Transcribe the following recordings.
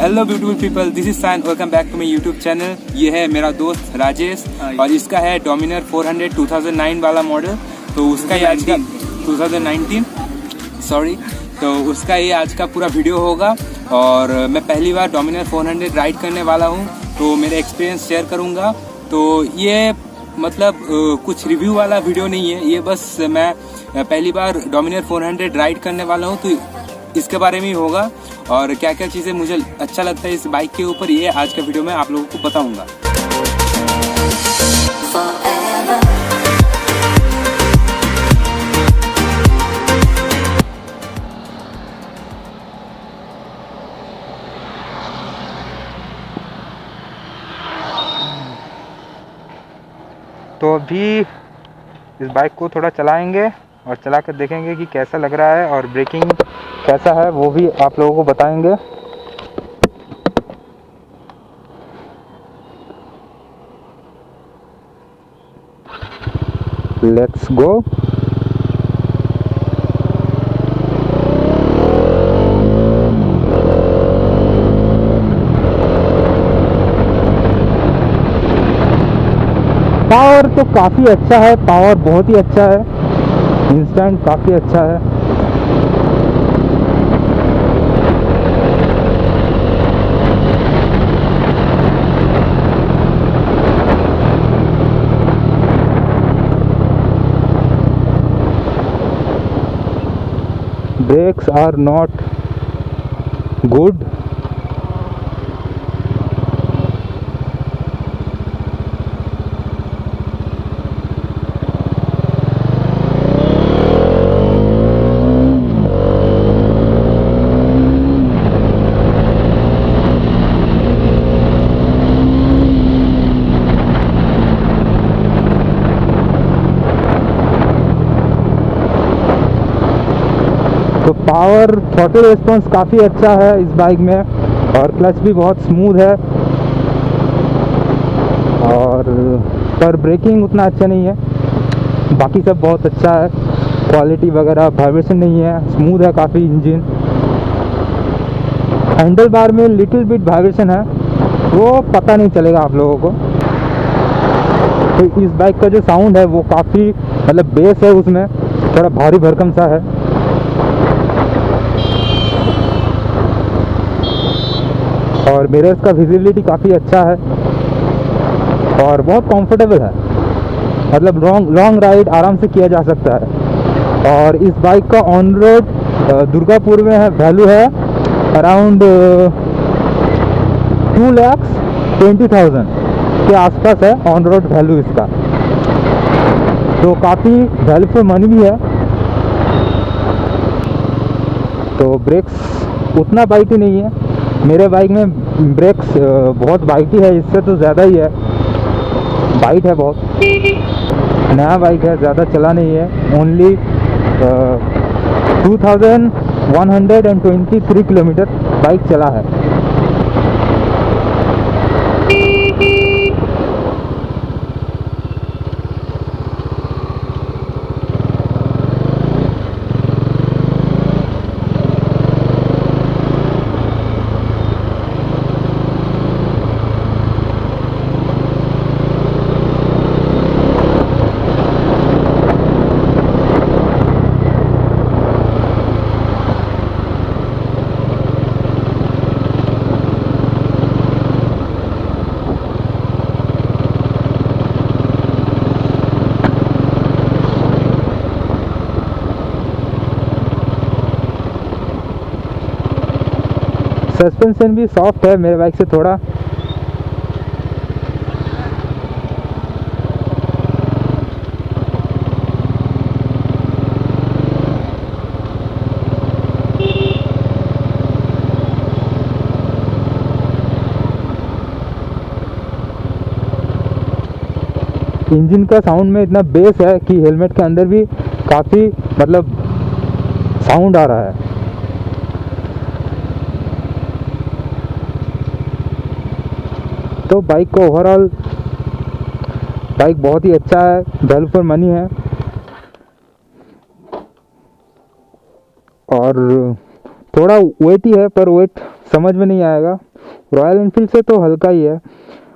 Hello beautiful people, this is साइन, welcome back to my YouTube channel. ये है मेरा दोस्त राजेश और इसका है डोमिनर 400 2009 वाला मॉडल। तो उसका ये आज का 2019 सॉरी, तो उसका ये आज का पूरा वीडियो होगा। और मैं पहली बार डोमिनर 400 राइड करने वाला हूँ, तो मेरा एक्सपीरियंस शेयर करूँगा। तो ये मतलब कुछ रिव्यू वाला वीडियो नहीं है, ये बस मैं पहली बार डोमिनर 400 राइड करने वाला हूँ, तो इसके बारे में ही होगा। और क्या क्या चीज़ें मुझे अच्छा लगता है इस बाइक के ऊपर, ये आज का वीडियो में आप लोगों को बताऊंगा। तो अभी इस बाइक को थोड़ा चलाएंगे और चला कर देखेंगे कि कैसा लग रहा है और ब्रेकिंग कैसा है, वो भी आप लोगों को बताएंगे। Let's go. पावर तो काफ़ी अच्छा है, पावर बहुत ही अच्छा है, इंस्टेंट काफ़ी अच्छा है। Brakes are not good. तो पावर थ्रॉटल रिस्पॉन्स काफ़ी अच्छा है इस बाइक में, और क्लच भी बहुत स्मूथ है, और पर ब्रेकिंग उतना अच्छा नहीं है। बाकी सब बहुत अच्छा है, क्वालिटी वगैरह, वाइब्रेशन नहीं है, स्मूथ है काफ़ी इंजन। हैंडल बार में लिटिल बिट वाइब्रेशन है, वो पता नहीं चलेगा आप लोगों को। तो इस बाइक का जो साउंड है वो काफ़ी मतलब बेस है, उसमें थोड़ा भारी भरकम सा है। और मिरर्स का विजिबिलिटी काफ़ी अच्छा है और बहुत कंफर्टेबल है, मतलब लॉन्ग राइड आराम से किया जा सकता है। और इस बाइक का ऑन रोड दुर्गापुर में है वैल्यू है अराउंड 2,20,000 के आसपास है ऑन रोड वैल्यू इसका, तो काफ़ी वैल्यू फॉर मनी भी है। तो ब्रेक्स उतना बाइटी नहीं है, मेरे बाइक में ब्रेक्स बहुत बाइटी है, इससे तो ज़्यादा ही है, बाइट है बहुत। नया बाइक है, ज़्यादा चला नहीं है, ओनली 2123 किलोमीटर बाइक चला है। सस्पेंशन भी सॉफ्ट है मेरे बाइक से थोड़ा। इंजन का साउंड में इतना बेस है कि हेलमेट के अंदर भी काफ़ी मतलब साउंड आ रहा है। तो बाइक को ओवरऑल बाइक बहुत ही अच्छा है, वैल्यू फॉर मनी है। और थोड़ा वेट ही है, पर वेट समझ में नहीं आएगा, रॉयल एनफील्ड से तो हल्का ही है,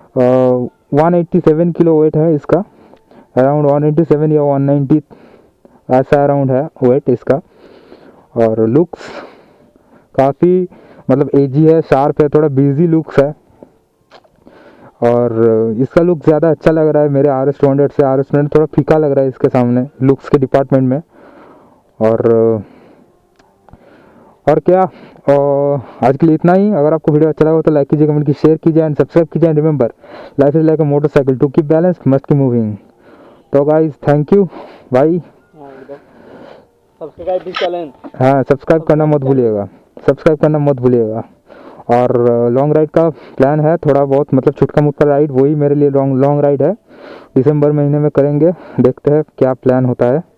187 किलो वेट है इसका, अराउंड 187 या 190 ऐसा अराउंड है वेट इसका। और लुक्स काफ़ी मतलब एजी है, शार्प है, थोड़ा बिजी लुक्स है। और इसका लुक ज़्यादा अच्छा लग रहा है मेरे RS200 से। RS200 थोड़ा फीका लग रहा है इसके सामने लुक्स के डिपार्टमेंट में। और क्या, आज के लिए इतना ही। अगर आपको वीडियो अच्छा लगा तो लाइक कीजिए, कमेंट कीजिए, शेयर कीजिए एंड सब्सक्राइब कीजिए। And remember, life is like a motorcycle, to keep balance must keep moving. तो गाइज थैंक यू भाई। सब्सक्राइब भी चैनल, हाँ सब्सक्राइब करना मत भूलिएगा, सब्सक्राइब करना मत भूलिएगा। और लॉन्ग राइड का प्लान है थोड़ा बहुत, मतलब छुटका मुटका राइड, वही मेरे लिए लॉन्ग राइड है, दिसंबर महीने में करेंगे, देखते हैं क्या प्लान होता है।